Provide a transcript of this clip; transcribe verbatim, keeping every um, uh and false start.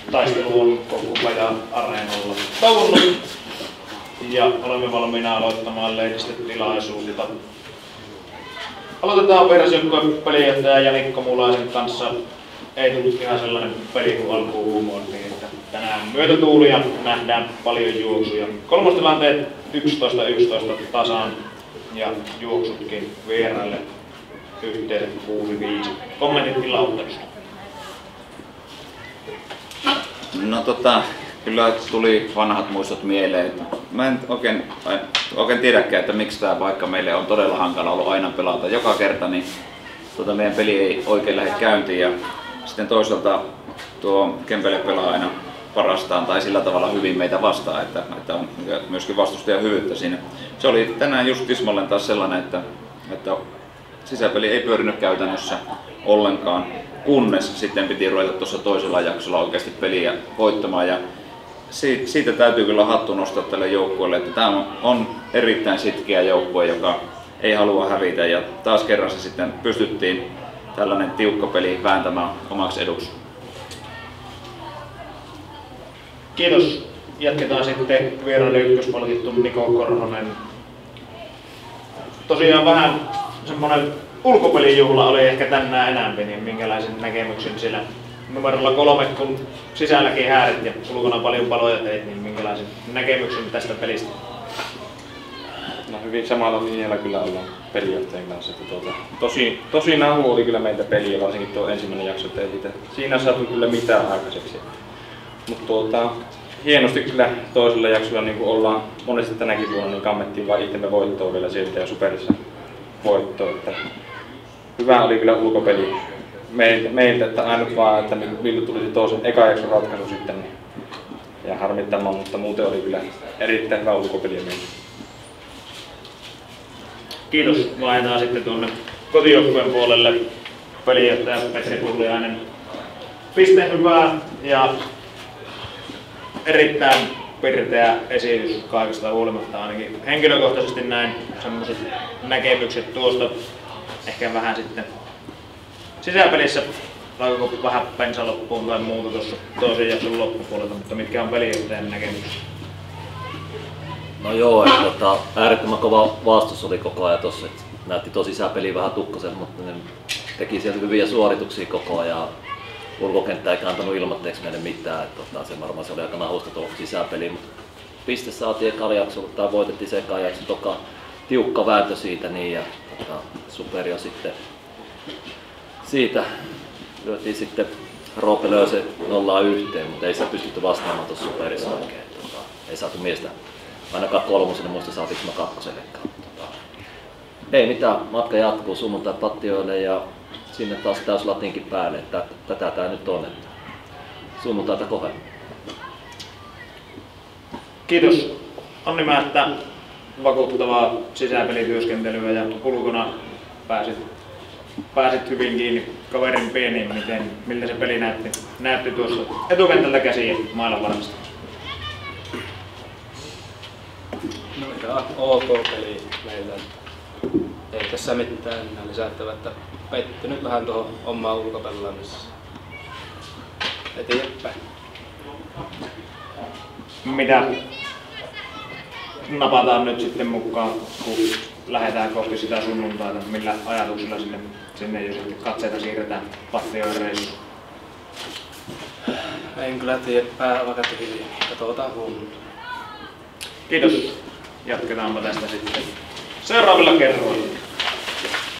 taistelu on koko ajan areenalla tauonnut ja olemme valmiina aloittamaan lehdistötilaisuutta. Aloitetaan Versjoukkueen pelijohtaja Jani Komulaisen kanssa. Ei tullut ihan sellainen peli kuin alkuun huumoiltiin, että tänään myötätuulia, nähdään paljon juoksuja. Kolmostilanteet yksitoista yksitoista tasaan ja juoksutkin vieraille yhteensä kuusi viisi. Kommentit tilauttelusta. No tota, kyllä tuli vanhat muistot mieleen. Mä en oikein, oikein tiedäkään, että miksi tämä vaikka meille on todella hankala ollut aina pelata joka kerta, niin tota, meidän peli ei oikein lähde käyntiin. Ja sitten toisaalta tuo Kempele pelaa aina parastaan tai sillä tavalla hyvin meitä vastaan, että, että on myöskin vastustajan hyvyyttä siinä. Se oli tänään just tismalleen taas sellainen, että, että sisäpeli ei pyörinyt käytännössä ollenkaan, kunnes sitten piti ruveta tuossa toisella jaksolla oikeasti peliä voittamaan. Ja siitä, siitä täytyy kyllä hattu nostaa tälle joukkueelle, että tämä on, on erittäin sitkeä joukkue, joka ei halua hävitä, ja taas kerran se sitten pystyttiin tällainen tiukka peli vääntämään omaksi eduksi. Kiitos. Jatketaan sitten vieraille ykköspalkittu Niko Korhonen. Tosiaan vähän semmoinen ulkopelijuhla oli ehkä tänään enemmän, niin minkälaisen näkemyksen siellä numerolla kolme, kun sisälläkin hääret ja ulkona paljon paloja teit, niin minkälaisen näkemyksen tästä pelistä? No hyvin samalla linjalla kyllä ollaan pelijohtajan kanssa. Että tuota, tosi, tosi nahu oli kyllä meiltä peliä, varsinkin tuo ensimmäinen jakso, että ei siitä, siinä saatu kyllä mitään aikaiseksi. Mutta tuota, hienosti kyllä toisella jaksolla niin kuin ollaan monesti tänäkin vuonna, niin kammettiin vain itsemme voittoa vielä sieltä ja Superissa voittoa. Että hyvä oli kyllä ulkopeli meiltä, meiltä, että ainut vaan, että Villu tulisi toisen eka jakson ratkaisu sitten niin, ja harmittamaan, mutta muuten oli kyllä erittäin hyvä ulkopeli meiltä. Kiitos. Vaihdetaan sitten tuonne kotijoukkueen puolelle. Pelijohtaja Petri Pulliainen. Pisteen hyvää ja erittäin pirteä esitys kaikesta huolimatta, ainakin henkilökohtaisesti näin semmoiset näkemykset tuosta. Ehkä vähän sitten sisäpelissä alkoiko vähän pensa loppuun tai muuta tuossa toisen jakson loppupuolelta, mutta mitkä on pelijohtajan näkemykset? No joo, että tota, äärettömän kova vastus oli koko ajan tossa, että näytti tuo sisäpeli vähän tukkosen, mutta ne teki sieltä hyviä suorituksia koko ajan. Ulkokenttä eikä antanut ilmoitteeksi meille mitään, että tota, se varmaan se oli aika nahusta tuo sisäpeli, mutta piste saatiin ekalla jaksolla, tai voitettiin se ekan jakson, toka tiukka vääntö siitä niin, ja tota, Superio sitten siitä lyötiin sitten Roope löi se nollaa yhteen, mutta ei sitä pystytty vastaamaan tuossa Superissa oikein. Tota, ei saatu miestä ainakaan kolmoselle, muista saatiinko mä kakkosellekaan. Tota, ei mitään, matka jatkuu sunnuntai Pattioille ja sinne taas täys latinkin päälle, että tätä tää nyt on, että sunnuntaita kohden. Kiitos Onni Määttä, vakuuttavaa sisäpelityöskentelyä ja ulkona pääsit, pääsit hyvin kiinni kaverin pieniin, miten, miltä se peli näytti, näytti tuossa etukentältä käsiin mailan varmasti. No ihan ok peli meillä. Ei tässä mitään enää lisättävää, että pettynyt vähän tuohon omaan ulkopelaamiseen. Eteenpäin. Mitä napataan nyt sitten mukaan, kun lähdetään kohti sitä sunnuntaita? Millä ajatuksilla sinne, sinne jo sitten katseita siirretään Pattioiden reissuun? En kyllä tiedä, pää vaikka tyhjiä. Katsotaan huomenna. Kiitos. Jatketaanpa tästä sitten seuraavilla kerroilla.